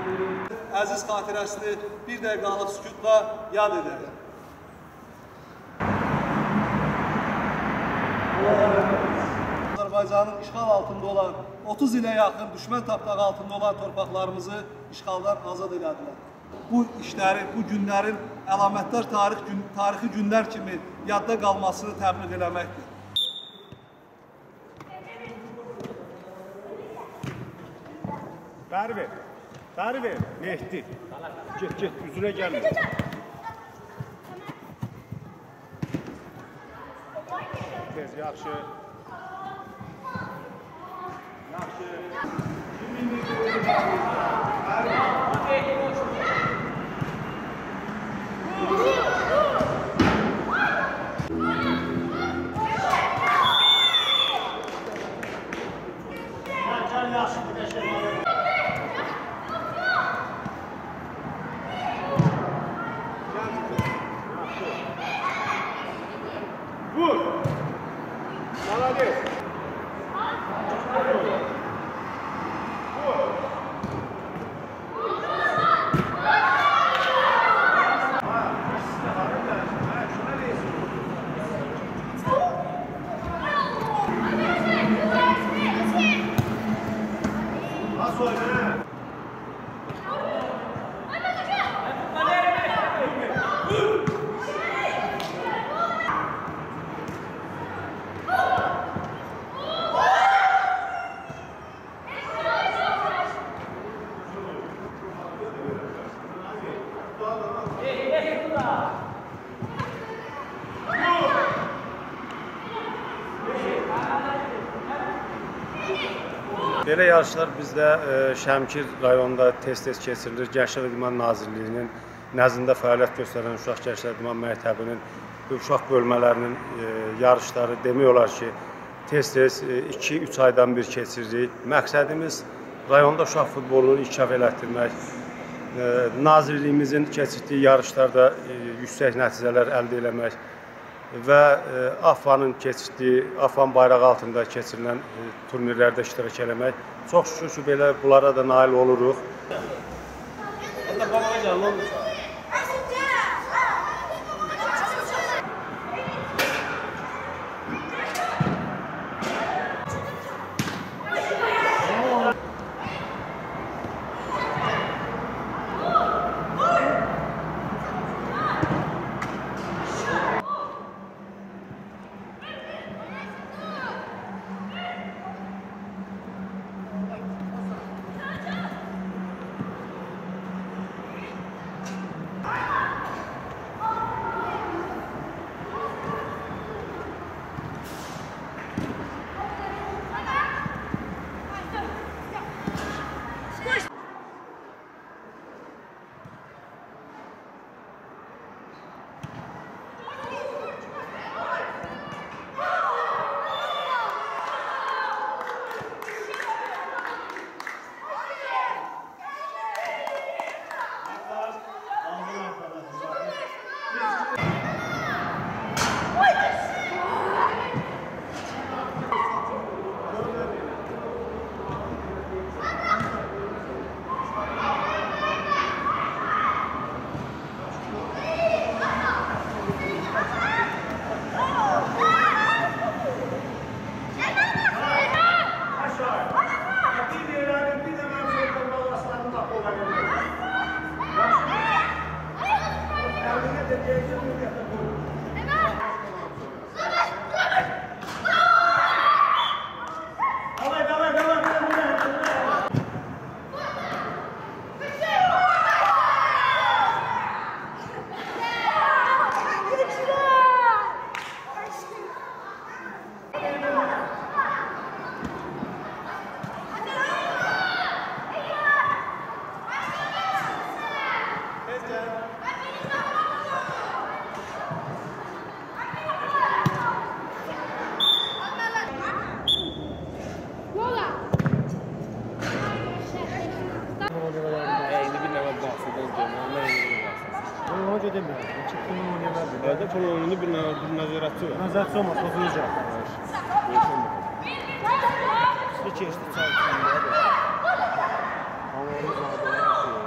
Əziz xatirəsini bir dəqiqəlik sükutla yad edək. Azərbaycanın işğal altında olan, 30 ilə yaxın düşmən tapdağı altında olan torpaqlarımızı işğaldan azad elədilər. Bu işləri, bu günlərin əlamətdar tarixi günlər kimi yadda qalmasını təbliğ eləməkdir. Bəri ver, Mehdi. Get, üzünə gəlmə. Tez, yaxşı. Vur! Malades! Belə yarışlar bizdə Şəmkir rayonunda tez-tez keçirilir. Gənclər və İdman Nazirliyinin nəzdində fəaliyyət göstərən Uşaq Gənclər İdman Məktəbinin uşaq bölmələrinin yarışları demək olar ki, tez-tez 2-3 aydan bir keçiririk. Məqsədimiz rayonda uşaq futbolunu inkişaf elətdirmək, Nazirliyimizin keçirdiyi yarışlarda yüksək nəticələr əldə eləmək və AFFA'nın keçirdiyi, AFFA'nın bayrağı altında keçirilən turnirlərdə iştirak eləmək. Çox şükür ki, belə bunlara da nail oluruq. Evde pul oyunu bir nəzarətçi var. Nəzarətçi olmaz, pozulacaq. İşte keçdi çay. Amma onu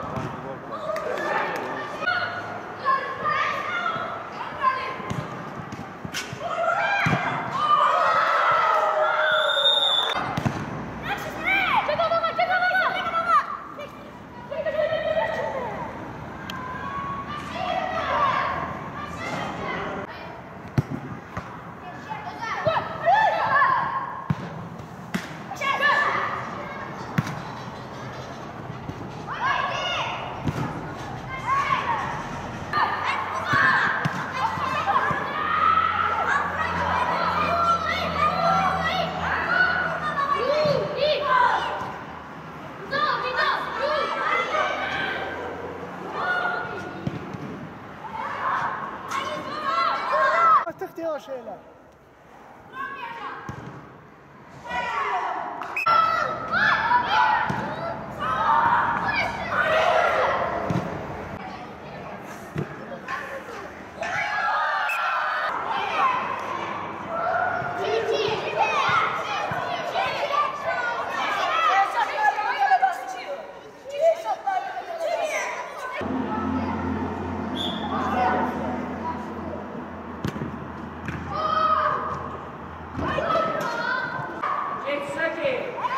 Çəkil.